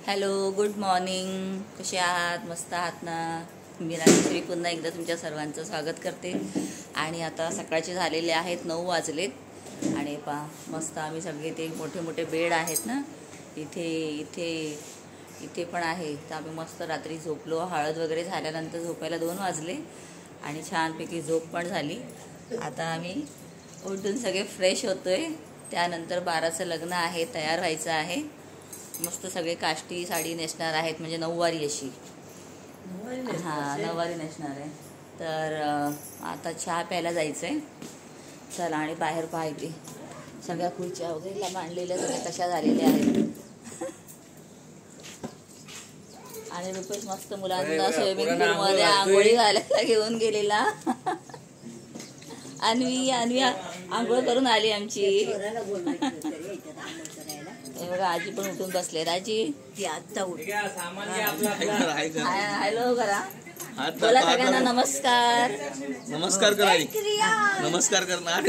Hello, good morning. कसे आहात? मस्त आहात ना? मी राजेश्वरी पुन्हा एकदा तुमच्या सर्वांचं स्वागत करते. आणि आता सकाळचे झालेले आहेत 9 वाजलेत आणि मस्त आम्ही सगळे ते मोठे मोठे बेड आहेत ना, इथे इथे इथे पण आहे. तर आम्ही मस्त रात्री झोपलो. हळद वगैरे झाल्यानंतर झोपायला 2 वाजले आणि छानपैकी झोप पण झाली. आता आम्ही उठून सगळे फ्रेश होतोय. त्यानंतर 12चं लग्न आहे, तयार व्हायचं आहे. मस्त सगळे काष्टी साडी नेसणार आहेत, म्हणजे नऊवारी अशी. हां, नऊवारी नेसणार आहे. तर आता चहा प्यायला जायचं आहे. चला, आणि बाहेर पाहायचे सगळ्या खुर्च्या वगैरे मांडलेल्या सगळ्या कशा झालेल्या आहेत. आणि रुपेश मस्त मुलांना स्विमिंग पूलमध्ये आंघोळी घालायला घेऊन गेलेला. अन्वी आंघोळ करून आली आमची. हे बघा, आजी पण उठून बसले. आजी ती आत्ता उठ. हॅलो करा, बोला सगळ्यांना नमस्कार. नमस्कार करा, नमस्कार करणार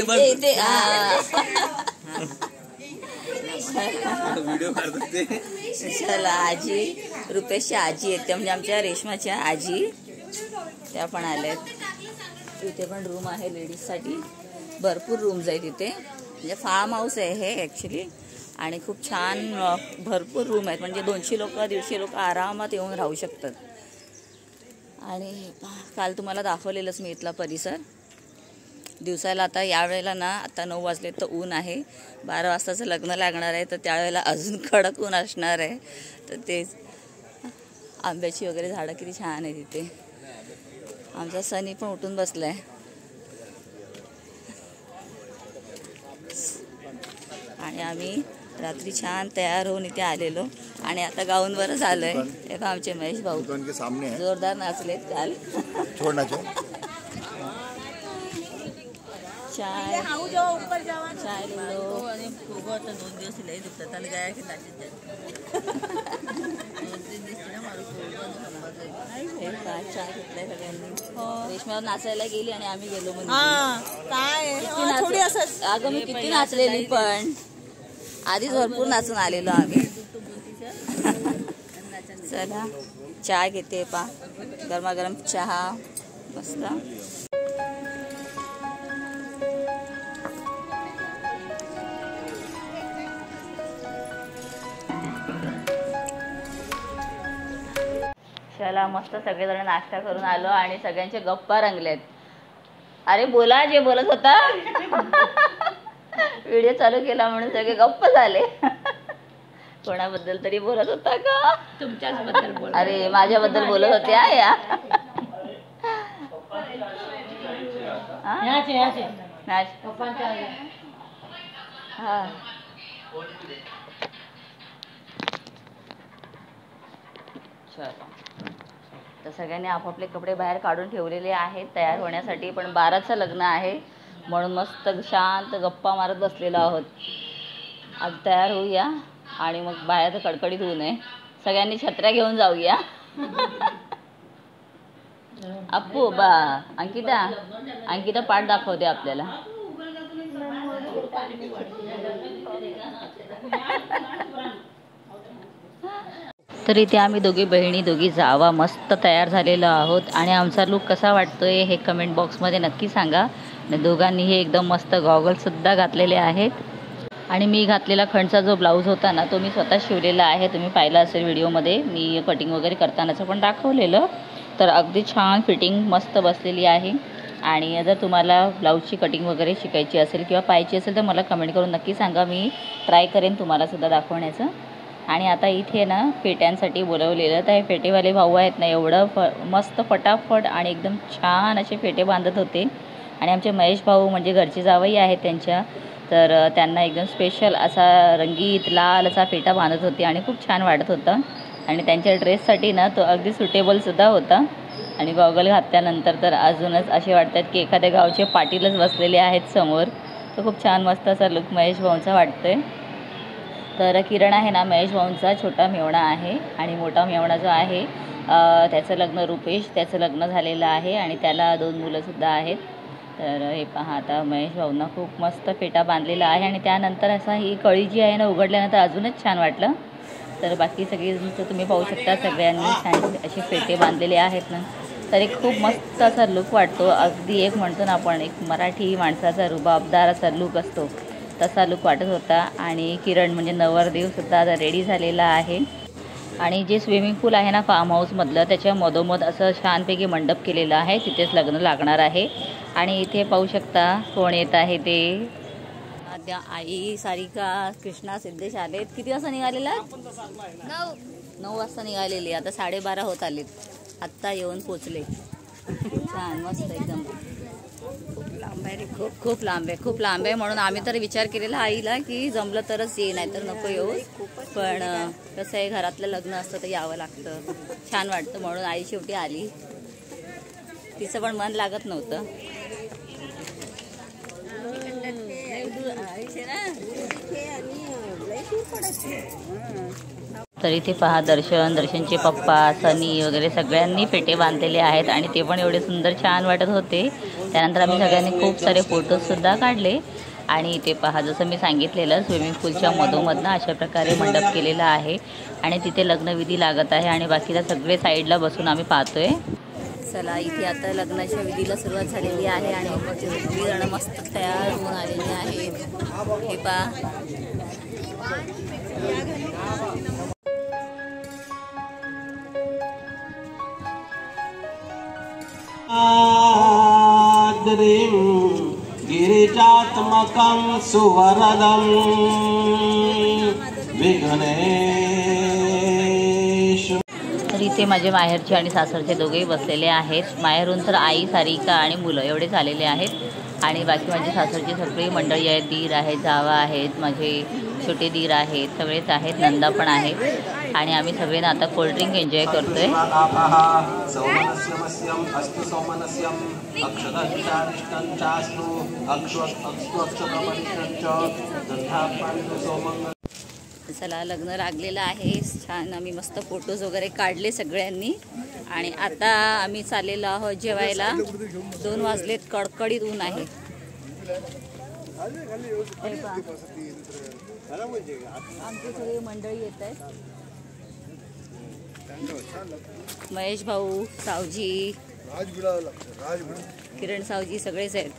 व्हिडिओ काढते. चला, आजी रुपेशच्या आजी आहेत त्या, म्हणजे आमच्या रेशमाच्या आजी, त्या पण आल्यात. इथे पण रूम आहे लेडीजसाठी. भरपूर रूम्स आहेत इथे. म्हणजे फार्म हाऊस आहे हे ॲक्च्युली. आणि खूप छान भरपूर रूम आहेत. म्हणजे 200 लोक 150 लोक आरामात येऊन राहू शकतात. आणि काल तुम्हाला दाखवलेलंच मी इथला परिसर दिवसाला. आता यावेळेला ना, आता 9 वाजले तर ऊन आहे. 12 वाजताचं लग्न लागणार आहे, तर त्यावेळेला अजून कडक ऊन असणार आहे. तर तेच आंब्याची वगैरे झाडं किती छान आहे तिथे. आमचा सनी पण उठून बसला आहे. आणि आम्ही रात्री छान तयार होऊन इथे आलेलो आणि आता गाऊनवरच आलोय. हे बघा, आमचे महेश भाऊ जोरदार नाचलेत काल. चाय लिहिलो आणि 2 दिवस लई दुखतात आणि काय की नाचत चहा घेतलाय सगळ्यांनी. रेशमावर नाचायला गेली आणि आम्ही गेलो. म्हणजे काय अगं, मी किती नाचलेली, पण आधीच भरपूर नाचून आलेलो आम्ही. चला, चहा घेते गरमागरम चहा मस्त. चला, मस्त सगळेजण नाश्ता करून आलो आणि सगळ्यांचे गप्पा रंगलेत. अरे बोला, जे बोलत होता. व्हिडिओ चालू केला म्हणून सगळे गप्प झाले. कोणाबद्दल तरी बोलत होता का? तुमच्याच बद्दल बोल. अरे, माझ्याबद्दल बोलत होते. या हा, तर सगळ्यांनी आपापले कपडे बाहेर काढून ठेवलेले आहेत तयार होण्यासाठी. पण 12चं लग्न आहे म्हणून मस्त शांत गप्पा मारत बसलेलो आहोत. आज तयार होऊया आणि मग बाहेर कडकडीत होऊ नये. सगळ्यांनी छत्र्या घेऊन जाऊया. अप्पू बा, अंकिता पाठ दाखवते आपल्याला. तर इथे आम्ही दोघी बहिणी, दोघी जावा मस्त तयार झालेलो आहोत. आणि आमचा लुक कसा वाटतोय हे कमेंट बॉक्समध्ये नक्की सांगा. दोघांनीही एकदम मस्त गॉगल्ससुद्धा घातलेले आहेत. आणि मी घातलेला खंडचा जो ब्लाऊज होता ना, तो मी स्वतः शिवलेला आहे. तुम्ही पाहिला असेल व्हिडिओमध्ये, मी कटिंग वगैरे करतानाचं पण दाखवलेलं. तर अगदी छान फिटिंग मस्त बसलेली आहे. आणि जर तुम्हाला ब्लाऊजची कटिंग वगैरे शिकायची असेल किंवा पाहायची असेल तर मला कमेंट करून नक्की सांगा. मी ट्राय करेन तुम्हालासुद्धा दाखवण्याचं. आणि आता इथे ना फेट्यांसाठी बोलवलेलं. तर हे फेटेवाले भाऊ आहेत ना, एवढं मस्त फटाफट आणि एकदम छान असे फेटे बांधत होते. आणि आमचे महेश भाऊ म्हणजे घरचे जावई आहेत त्यांच्या, तर त्यांना एकदम स्पेशल असा रंगीत लाल असा फेटा बांधत होते आणि खूप छान वाटत होतं. आणि त्यांच्या ड्रेससाठी ना तो अगदी सुटेबलसुद्धा होता. आणि गॉगल घातल्यानंतर तर अजूनच असे वाटतात की एखाद्या गावचे पाटीलच बसलेले आहेत समोर. तर खूप छान मस्त असा लुक महेश भाऊंचा वाटतोय. तर किरण आहे ना, महेश भाऊंचा छोटा मेवणा आहे. आणि मोठा मेवणा जो आहे त्याचं लग्न, रुपेश, त्याचं लग्न झालेलं आहे आणि त्याला 2 मुलंसुद्धा आहेत. तर हे पहा, आता महेश भाऊंना खूप मस्त फेटा बांधलेला आहे. आणि त्यानंतर असा ही कळी जी आहे ना उघडल्यानंतर अजूनच छान वाटलं. तर बाकी सगळी तुम्ही पाहू शकता सगळ्यांनी छान असे फेटे बांधलेले आहेत ना, तर एक खूप मस्त असा लुक वाटतो. अगदी एक म्हणतो ना आपण एक मराठी माणसाचा रुबाबदार असा लुक असतो तसा लुक वाटत होता. आणि किरण म्हणजे नवरदेवसुद्धा आता रेडी झालेला आहे. आणि जे स्विमिंग पूल आहे ना फार्म हाऊसमधलं, त्याच्या मधोमध असं छानपैकी मंडप केलेलं आहे, तिथेच लग्न लागणार आहे. आणि इथे पाहू शकता कोण येत आहे ते. त्या आई सारिका कृष्णा सिद्धेश आलेत. किती वाजता निघालेला? 9 वाजता निघालेली. आता 12:30 होत आलेत. आत्ता येऊन पोचले. छान मस्त एकदम. खूप लांब आहे म्हणून आम्ही तर विचार केलेला आईला की जमलं तरच ये, नाही तर नको येऊ. पण कसं आहे घरातलं लग्न असतं तर यावं लागतं. छान वाटतं म्हणून आई शेवटी आली. तिचं पण मन लागत नव्हतं. तर इथे पहा दर्शनचे पप्पा सनी वगैरे सगळ्यांनी फेटे बांधलेले आहेत आणि ते पण एवढे सुंदर छान वाटत होते. त्यानंतर आम्ही सगळ्यांनी खूप सारे फोटोजसुद्धा काढले. आणि इथे पहा जसं मी सांगितलेलं स्विमिंग पूलच्या मधोमधनं अशा प्रकारे मंडप केलेला आहे आणि तिथे लग्नविधी लागत आहे आणि बाकीला सगळे साईडला बसून आम्ही पाहतोय. चला इथे आता लग्नाच्या विधीला सुरुवात झालेली आहे आणि सगळी जण मस्त तयार होऊन आलेली आहेत. हे पहा गिरिजात्मकं सुवरदं विघ्नेश. तर इथे माझे माहेरचे आणि सासरचे दोघेही बसलेले आहेत. माहेरून तर आई सारिका आणि मुलं एवढे झालेले आहेत आणि बाकी माझी सासरची सगळी मंडळी आहेत. दीर आहेत, जावा आहेत, माझे छोटे दीर आहेत, सगळेच आहेत, नंदा पण आहे. आणि आम्ही सगळे ना आता कोल्ड्रिंक एन्जॉय करतोय. चला लग्न लागलेलं आहे. छान आम्ही मस्त फोटोज वगैरे काढले सगळ्यांनी. आणि आता आम्ही चाललेलो आहोत जेवायला. 2 वाजलेत, कडकडीत ऊन आहे. आमची सगळी मंडळी येत आहेत. महेश भाऊ, सावजी, किरण सावजी सगळेच आहेत.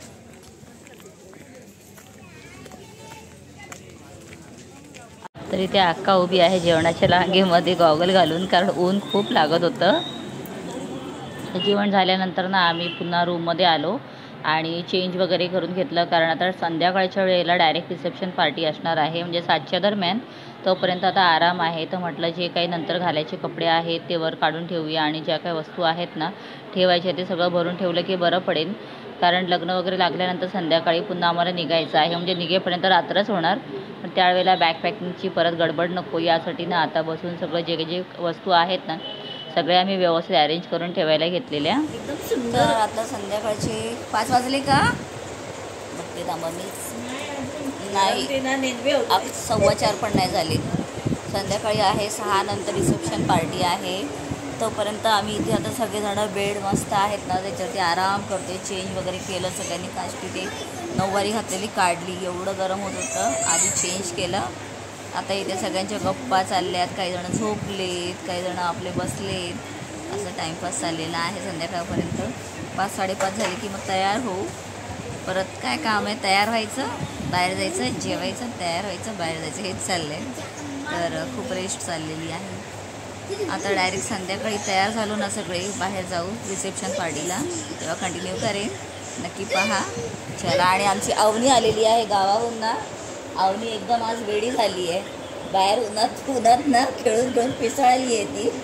तर इथे अक्का उभी आहे जेवणाच्या रांगेमध्ये गॉगल घालून, कारण ऊन खूप लागत होतं. जेवण झाल्यानंतर ना आम्ही पुन्हा रूममध्ये आलो आणि चेंज वगैरे करून घेतलं, कारण आता संध्याकाळच्या वेळेला डायरेक्ट रिसेप्शन पार्टी असणार आहे, म्हणजे 7च्या दरम्यान. तोपर्यंत आता आराम आहे. तर म्हटलं जे काही नंतर घालायचे कपडे आहेत ते वर काढून ठेवूया आणि ज्या काही वस्तू आहेत ना ठेवायचे ते सगळं भरून ठेवलं की बरं पडेल, कारण लग्न वगैरे लागल्यानंतर संध्याकाळी पुन्हा आम्हाला निघायचं आहे, म्हणजे निघेपर्यंत रात्रच होणार. पण त्यावेळेला बॅग पॅकिंगची परत गडबड नको यासाठी ना आता बसून सगळं जे वस्तू आहेत ना सगळे आम्ही व्यवस्थित अरेंज करून ठेवायला घेतलेल्या. एकदम सुंदर. आता संध्याकाळचे 5 वाजले का बघते थांबा मीच नाही, 4:15 पण नाही झाले. संध्याकाळी आहे 6 नंतर रिसेप्शन पार्टी आहे. तोपर्यंत आम्ही इथे आता सगळेजण बेड मस्त आहेत ना त्याच्यावरती आराम करते. चेंज वगैरे केलं सगळ्यांनी. काष्टी ते नऊवारी घातलेली काढली, एवढं गरम होत होतं, आधी चेंज केलं. आता इथे सगळ्यांच्या गप्पा चालल्यात, काही जण झोपलेत, काही जण आपले बसलेत, असं टाईमपास चाललेला आहे संध्याकाळपर्यंत. 5-5:30 झाली की मग तयार होऊ. परत काय काम आहे, तयार व्हायचं, बाहेर जायचं, जेवायचं, तयार व्हायचं, बाहेर जायचं, हेच चाललं आहे. तर खूप रेस्ट चाललेली आहे. आता डायरेक्ट संध्याकाळी तयार झालो ना सगळे बाहेर जाऊ रिसेप्शन पार्टीला, तेव्हा कंटिन्यू करेन, नक्की पहा. चला. आणि आमची अवनी आलेली आहे गावाहून ना. अवनी एकदम आज वेडी झाली आहे, बाहेर उन्हात ना खेळून पिसाळली आहे ती.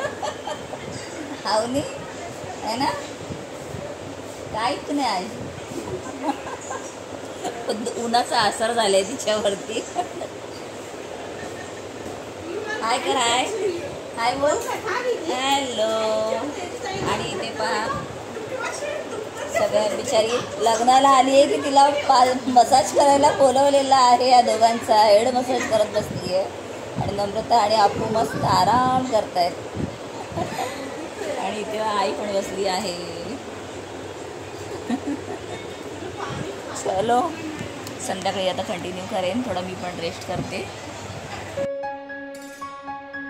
अवनी आहे ना, काहीच नाही आज, उन्हाचा असर झालाय तिच्यावरती. हाय कर, हाय बोल, हॅलो. आणि इथे पहा सगळ्या बिचारी लग्नाला आली आहे की तिला मसाज करायला बोलवलेला आहे. या दोघांचा हेड मसाज करत बसली आहे आणि नम्रता आणि आपू मस्त आराम करतायत. आणि इथे आई पण बसली आहे. चलो संध्याकाळी आता कंटिन्यू करेन, थोडा मी पण रेस्ट करते.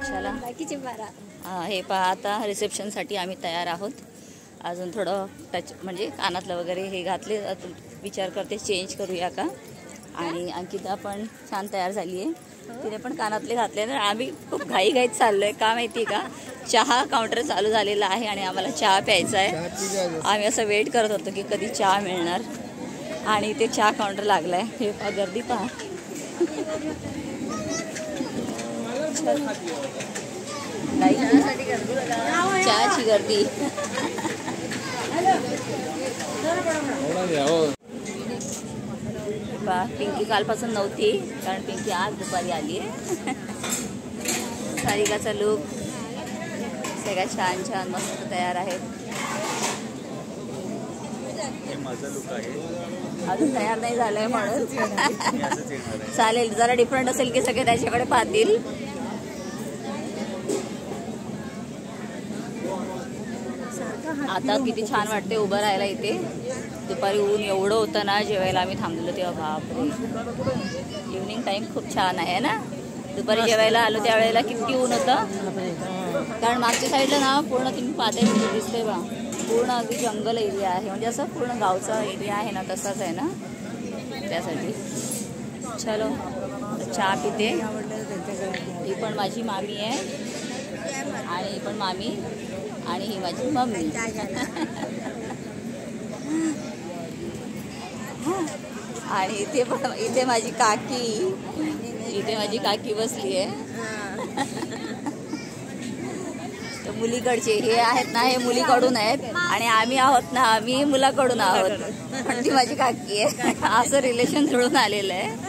चला हे पहा, आता रिसेप्शनसाठी आम्ही तयार आहोत. अजून थोडं टच म्हणजे कानातलं वगैरे हे घातले. विचार करते चेंज करूया का. आणि अंकिता पण छान तयार झाली आहे, तिने पण कानातले घातले. ना आम्ही खूप घाईघाईत चाललो आहे का माहिती आहे का, चहा काउंटर चालू झालेला आहे आणि आम्हाला चहा प्यायचा आहे. आम्ही असं वेट करत होतो की कधी चहा मिळणार आणि ते चहा काउंटर लागला आहे. हे पहा गर्दी पहा. चहाची गर्दी. पिंकी कालपासून नव्हती कारण पिंकी आज दुपारी आली आहे. सारिकाचा लुक सगळ्या छान छान मस्त तयार आहेत. माझा लुक आहे, अजून तयार नाही झालंय म्हणून चालेल. जरा डिफरंट असेल की सगळे त्याच्याकडे पाहतील. आता किती छान वाटते उभं राहायला इथे. दुपारी ऊन एवढं होतं ना, जेवायला आम्ही थांबलेलो तेव्हा बापरे. इव्हनिंग टाइम खूप छान आहे ना. दुपारी जेवायला आलो त्यावेळेला किती ऊन होतं, कारण मागच्या साईडला ना पूर्ण तुम्ही पाहताय दिसते बा, पूर्ण अगदी जंगल एरिया आहे. म्हणजे असं पूर्ण गावचा एरिया आहे ना, तसाच आहे ना, त्यासाठी. चलो चहा पिते. ही पण माझी मामी आहे आणि ही पण मामी आणि ही माझी मम्मी. आणि इथे माझी काकी बसली आहे. मुलीकडचे हे आहेत ना, हे मुलीकडून आहेत आणि आम्ही आहोत ना, आम्ही मुलाकडून आहोत. पण ती माझी काकी आहे. असं रिलेशन जुळून आलेलं आहे.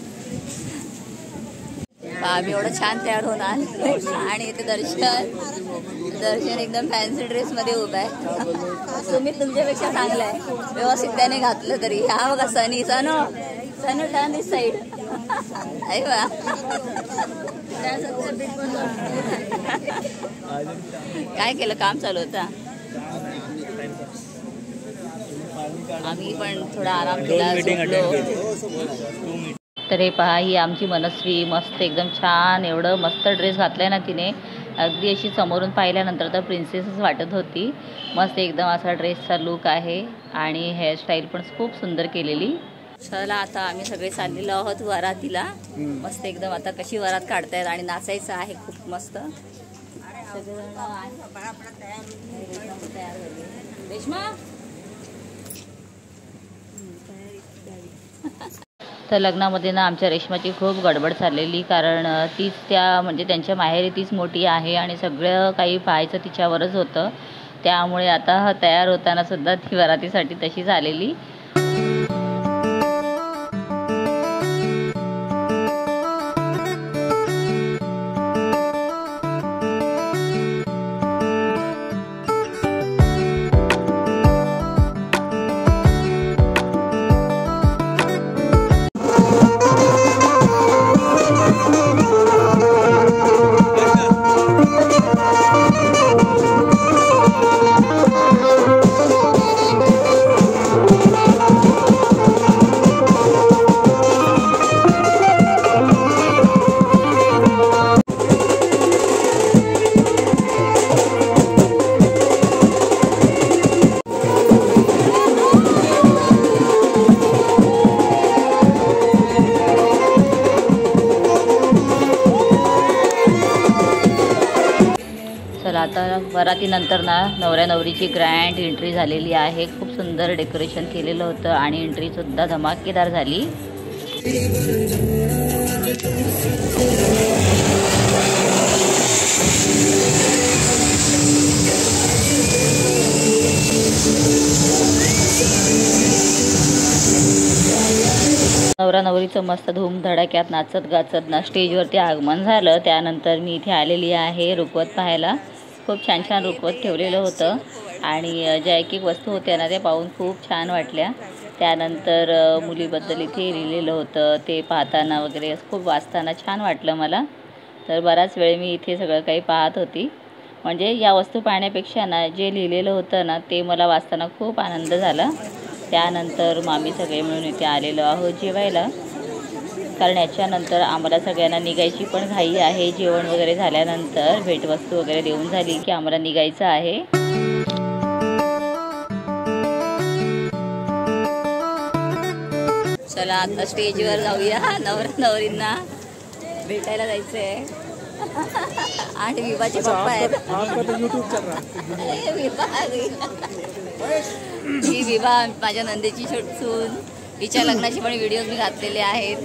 आम्ही एवढं छान तयार होऊन आलो आणि इथे दर्शन एकदम फॅन्सी ड्रेस मध्ये उभा आहे. तुम्ही तुमच्यापेक्षा चांगलं आहे, व्यवस्थित त्याने घातलं तरी. हा बघा सनी टर्न दिस साईड. आहे बा, काय केलं, काम चालू होता. आम्ही पण थोडा आराम केला. तर हे पहा, ही आमची मनस्वी मस्त एकदम छान एवढं मस्त ड्रेस घातलाय ना तिने. अगदी अशी समोरून पाहिल्यानंतर तर प्रिन्सेसच वाटत होती. मस्त एकदम असा ड्रेसचा लुक आहे आणि हेअरस्टाईल पण खूप सुंदर केलेली. चला आता आम्ही सगळे चाललेलो आहोत वरातीला. मस्त एकदम आता कशी वरात काढतायत आणि नाचायचं आहे खूप मस्त. रेश्मा तर लग्नामध्ये ना आमच्या रेश्माची खूप गडबड चाललेली, कारण तीच म्हणजे त्यांच्या माहेरी तीच मोठी आहे आणि सगळं काही पाहायचं तिच्यावरच होतं. त्यामुळे आता तयार होताना सुद्धा ती वरातीसाठी तशी झालेली. आता वरातीनंतर ना नवऱ्या नवरीची ग्रँड एंट्री झालेली आहे. खूप सुंदर डेकोरेशन केलेलं होतं आणि एंट्रीसुद्धा धमाकेदार झाली. नवरा नवरीचं मस्त धूमधडाक्यात नाचत गाचत ना स्टेजवरती आगमन झालं. त्यानंतर मी इथे आलेली आहे रुखवत पाहायला. खूप छान छान रुखवत ठेवलेलं होतं आणि ज्या एक एक वस्तू होत्या ना त्या पाहून खूप छान वाटल्या. त्यानंतर मुलीबद्दल इथे लिहिलेलं होतं, ते पाहताना वगैरे खूप वाचताना छान वाटलं मला. तर बराच वेळ मी इथे सगळं काही पाहत होती. म्हणजे या वस्तू पाहण्यापेक्षा ना जे लिहिलेलं होतं ना ते मला वाचताना खूप आनंद झाला. त्यानंतर आम्ही सगळे मिळून इथे आलेलो आहोत जेवायला. कारण याच्यानंतर आम्हाला सगळ्यांना निघायची पण घाई आहे. जेवण वगैरे झाल्यानंतर भेटवस्तू वगैरे देऊन झाली की आम्हाला निघायचं आहे. चला आता स्टेजवर जाऊया. नवरा नवरींना भेटायला जायचंय. आणि विवाचे पप्पा आहेत. ही विवा माझ्या नंदेची सून. हिच्या लग्नाची पण व्हिडिओ मी घातलेले आहेत.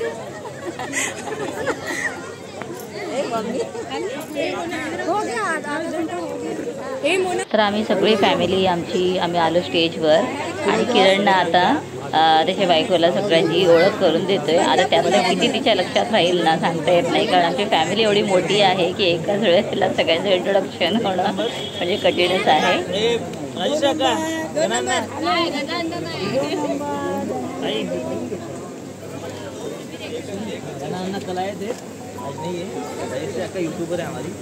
तर आम्ही सगळी फॅमिली आम्ही आलो स्टेजवर आणि किरणनं आता त्याच्या बायकोला सगळ्यांची ओळख करून देतोय. आता त्यातलं किती तिच्या लक्षात राहील ना सांगता येत नाही, कारण आमची फॅमिली एवढी मोठी आहे की एकाच वेळेला सगळ्यांचं इंट्रोडक्शन होणं म्हणजे कठीणच आहे. आज नहीं है, का यूट्यूबर है हमारी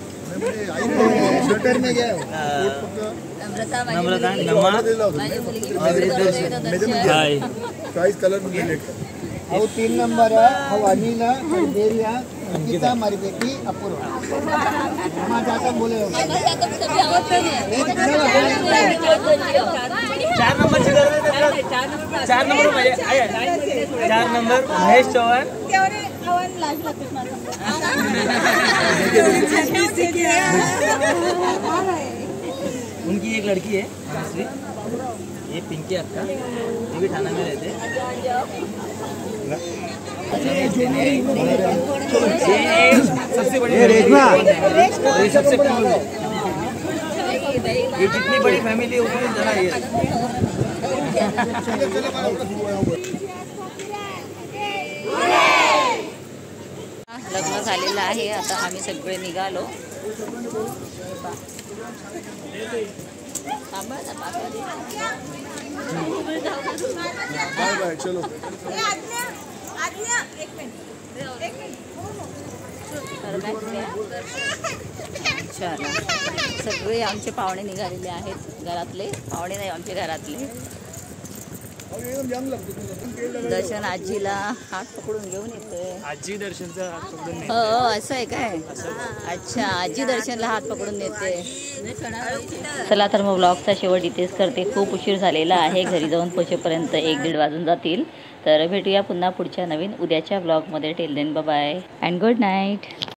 अहो 3 नंबर अहो अनिला देरिया अंकिता हमारी बेटी अपूर्वा माझा आता बोले 4 नंबर 4 नंबर महेश चौहान. उनकी एक लड़की है मनस्वी, ये पिंकी अक्का, ये भी थाना में रहते हैं. सबसे बड़ी ये सबसे ये जितनी बड़ी फैमिली है उतनी ज़रा ये लग्न झालेलं आहे. आता आम्ही सगळे निघालो. चला सगळे आमचे पाहुणे निघालेले आहेत. घरातले पाहुणे नाही, आमचे घरातले. दर्शन आजीला हात पकडून घेऊन येतोय. आजी दर्शनचा हात पकडून हो असं आहे काय? अच्छा, आजी दर्शनला हात पकडून येते. चला तर मग ब्लॉगचा शेवट इथेच करते. खूप उशीर झालेला आहे. घरी जाऊन पोहोचेपर्यंत 1-1.5 वाजून जातील. तर भेटूया पुन्हा पुढच्या नवीन उद्याच्या ब्लॉगमध्ये. Till then bye bye and good night.